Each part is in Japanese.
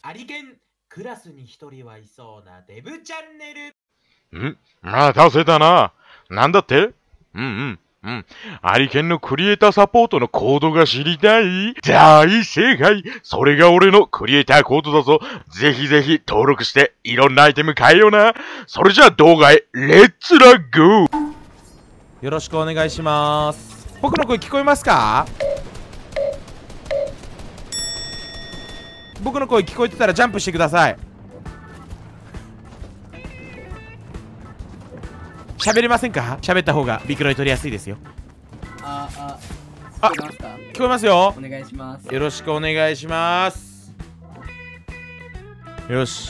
アリケンクラスに一人はいそうなデブチャンネル。 待たせたな。なんだって？アリケンのクリエイターサポートのコードが知りたい？大正解。それが俺のクリエイターコードだぞ。ぜひぜひ登録していろんなアイテム買えよな。それじゃあ動画へレッツラゴー。 よろしくお願いします。僕の声聞こえますか？僕の声聞こえてたらジャンプしてください。喋れませんか？喋った方がビクロイ取りやすいですよ。聞こえますか？聞こえますよ。 お願いします。 よろしくお願いします。よし。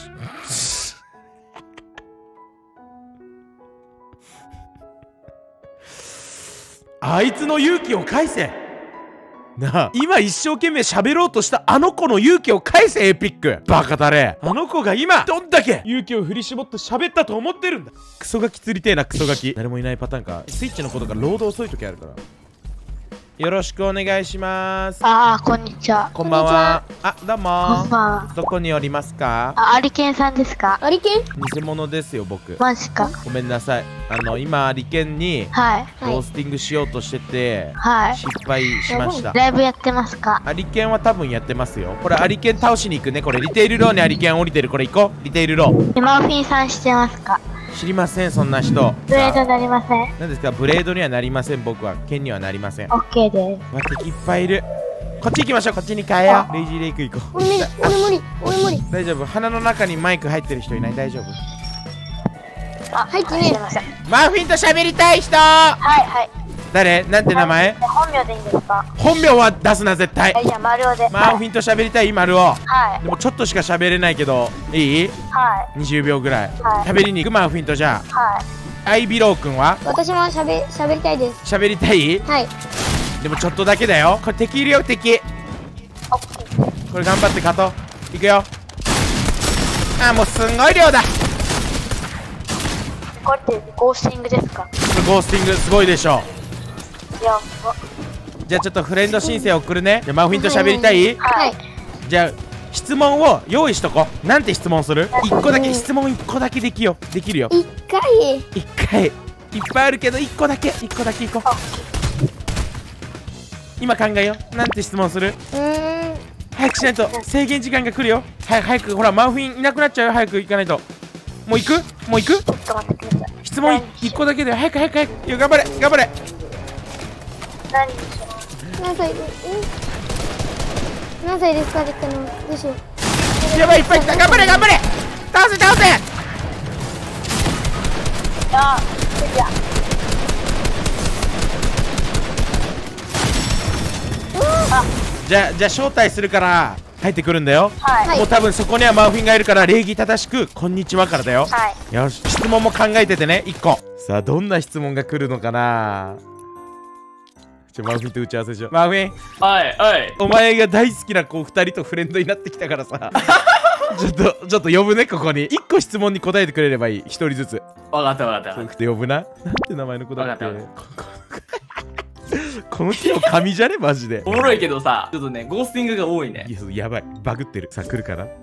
あいつの勇気を返せ。なあ、今一生懸命喋ろうとしたあの子の勇気を返せ。エピックバカだれ。あの子が今どんだけ勇気を振り絞って喋ったと思ってるんだ。クソガキ釣りてえな。クソガキ誰もいないパターンか。スイッチのことがロード遅い時あるから。よろしくお願いします。 こんにちは。 こんばんは。どうも。 こんばんは。 どこにおりますか？ アリケンさんですか？アリケン？ 偽物ですよ僕。 マジか。 ごめんなさい。今アリケンにロースティングしようとしてて、失敗しました。 ライブやってますか？ アリケンは多分やってますよ。これアリケン倒しに行くね。これリテールローにアリケン降りてる。これ行こう。リテールロー。 マーフィンさんしてますか？ 知りませんそんな人。 ブレードなりません。 何ですか？ブレードにはなりません。僕は剣にはなりません。 オッケーです。 敵いっぱいいる。こっち行きましょう。こっちに変えよう。レイジーレイク行こう。 俺無理。 大丈夫。鼻の中にマイク入ってる人いない？大丈夫？ 入ってねえ。 マーフィンと喋りたい人。 はい。 誰？なんて名前？ 本名でいいんですか？ 本名は出すな絶対。 じゃあ丸尾で。 マーフィンと喋りたい？丸尾。 はい。 でもちょっとしか喋れないけどいい？ はい。 20秒ぐらい。 はい。 喋りに行くマーフィンと。じゃあ。 はい。 アイビロー君は？ 私も喋りたいです。 喋りたい？ はい。 でもちょっとだけだよ。これ敵いるよ敵。これ頑張って勝とう。いくよ。もうすんごい量だ。 これってゴースティングですか？ これゴースティングすごいでしょ。 やば。 じゃあちょっとフレンド申請送るね。じゃあマーフィンと喋りたい？ はい。 じゃあ質問を用意しとこう。なんて質問する？1個だけ。質問1個だけできるよ。 1回。 いっぱいあるけど1個だけ行こう。今考えよう。なんて質問する？早くしないと制限時間が来るよ。早く。ほらマーフィンいなくなっちゃうよ。早く行かないと。もう行く？ ちょっと待ってください。 質問1個だけで。早く。よ頑張れ。 何でしょう？何歳ですか？どうしよう。 やばい、いっぱい来た。頑張れ。倒せ。じゃあ招待するから入ってくるんだよ。もう多分そこにはマーフィンがいるから礼儀正しくこんにちはからだよ。よし、質問も考えててね。1個。さあどんな質問が来るのかな。マーフィンと打ち合わせしよう。マーフィン。 はい。 お前が大好きな子2人とフレンドになってきたからさちょっと呼ぶね。ここに1個質問に答えてくれればいい。1人ずつ。 わかった。 そう呼ぶな。なんて名前の子だっけ？ わかっこの木の紙じゃねマジで。 おもろいけどさ、ちょっとね、ゴースティングが多いね。 やばい、バグってる。さあ来るかな。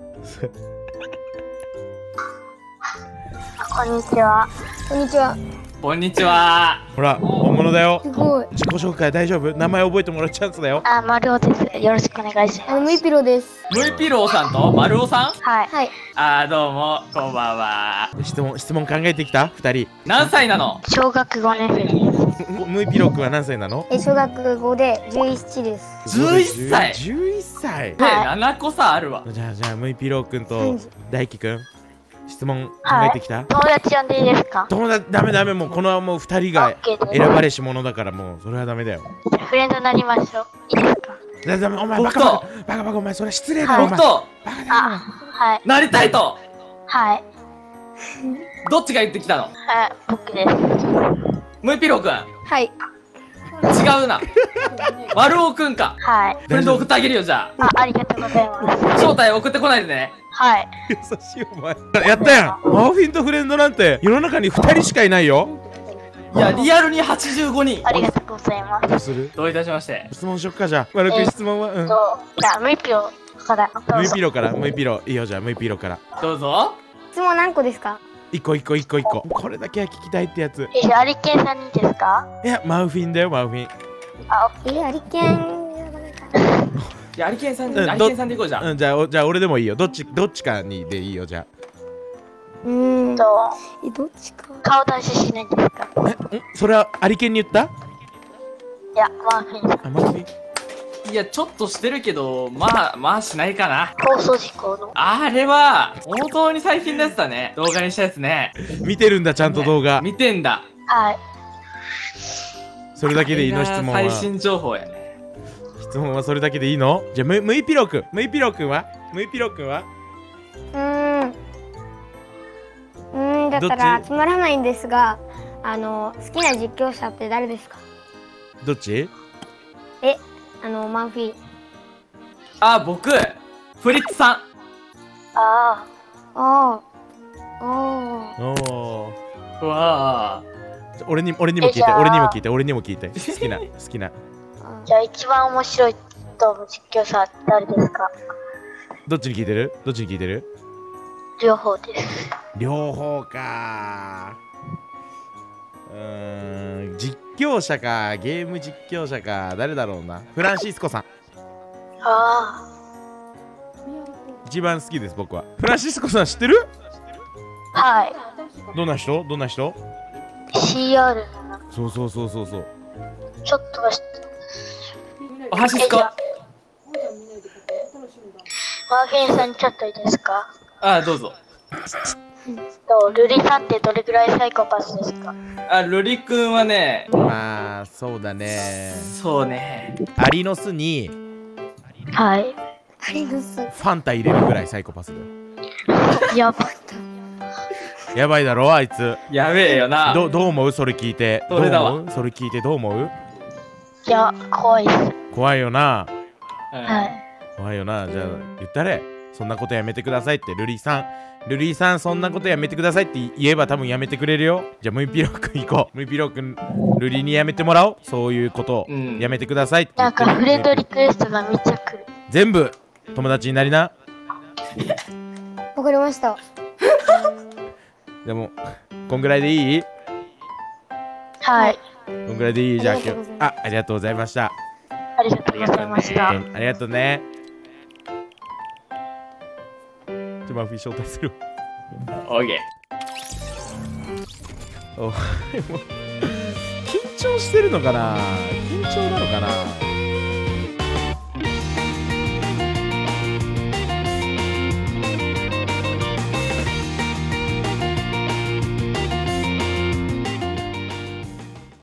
こんにちは。 こんにちは。 ほら本物だよ。 すごい。 自己紹介大丈夫？名前覚えてもらうチャンスだよ。 丸尾です。よろしくお願いします。 ムイピロです。 ムイピローさんと丸尾さん？ はい。 どうも、こんばんは。 質問考えてきた2人。 何歳なの？ 小学5年生です。 ムイピロ君は何歳なの？ 小学5で11です。 11歳。 11歳。 7個差あるわ。 じゃあムイピロ君と大輝君質問考えてきた？ 友達呼んでいいですか？ 友達ダメ。もうこのもう2人が選ばれし者だからもうそれはダメだよ。 フレンドになりましょう。いいですか？ ダメ。お前バカお前それ失礼だよ。お前はい。 なりたいと。 はい。 どっちが言ってきたの？ 僕です。 ムイピロ君。 はい。 違うな。丸尾くんか。 はい。 フレンド送ってあげるよ、じゃあ。 ありがとうございます。 招待送ってこないでね。 はい。 優しいお前。やったやん。マーフィンとフレンドなんて世の中に2人しかいないよ。 いや、リアルに85人。 ありがとうございます。 どうする？ どういたしまして。 質問しよっか。じゃあ丸くん質問は？ じゃあムイピロからどうぞムイピロから、ムイピロ。いいよ、じゃあ、ムイピロから。 どうぞ。 質問何個ですか？ 一個。これだけは聞きたいってやつ。 じゃあアリケンさんにいいですか？ いや、マウフィンだよ、マウフィン。 あ、 アリケンじゃダメか。 いや、アリケンさん、 うんアリケンさんでいこうじゃん。 うん、じゃあ、俺でもいいよ。どっちかにでいいよ、じゃとどっちか。 顔出ししないんですか？ あ。それは、アリケンに言った？ いや、マーフィンさん。 あ、マウフィン。 いや、ちょっとしてるけど、まあしないかな。 放送事故の。 あれは、本当に最近のやつだね。動画にしたやつね。 見てるんだ、ちゃんと動画。 見てんだ。 はい。 それだけでいいの？質問は。 最新情報やね。 質問はそれだけでいいの？じゃあ、ムイピロくんはだったどらっちつまらないんですが、好きな実況者って誰ですか？ どっち？ マンフィー。 あ、僕、フリッツさん。 あああ。 おー。 うわあ。 俺にも聞いて、 じゃあ俺にも聞いて。好きな。 あ。じゃあ一番面白いと思う実況者誰ですか？ どっちに聞いてる？ 両方です。 両方か。実況者か、ゲーム実況者か、誰だろうな。フランシスコさん。 あ一番好きです、僕は。フランシスコさん知ってる？ あ。はい。 どんな人？ CR。 そう。 ちょっとは知っておはしすこ。 マーフィンさんにちょっといいですか？ あ、どうぞ。 ルリさんってどれぐらいサイコパスですか？ あ、ルリくんはね、 まあ、そうだね。 そうね。 アリの巣にはい。 アリの巣。 ファンタ入れるぐらいサイコパスだよ。 やばい。 やばいだろ、あいつ。 やべえよな。 どう思う？それ聞いて。 それだわ。 それ聞いてどう思う？ いや、怖いです。 怖いよな。 はい。 怖いよな。じゃあ、言ったれ。そんなことやめてくださいって、ルリーさん、そんなことやめてくださいって言えば多分やめてくれるよ。じゃあ、ムイピロくん行こう。ムイピロくん、ルリーにやめてもらおう。そういうことをやめてくださいって言って。 なんかフレンドリクエストがめっちゃ来る。 全部、友達になりな。 わかりました。 でも、こんぐらいでいい？ はい。 こんぐらいでいい？じゃあ今日。ありがとうございました。 ありがとうございました。 ありがとうね。マフィー招待する。 オーケおもう緊張してるのかな？緊張なのかな？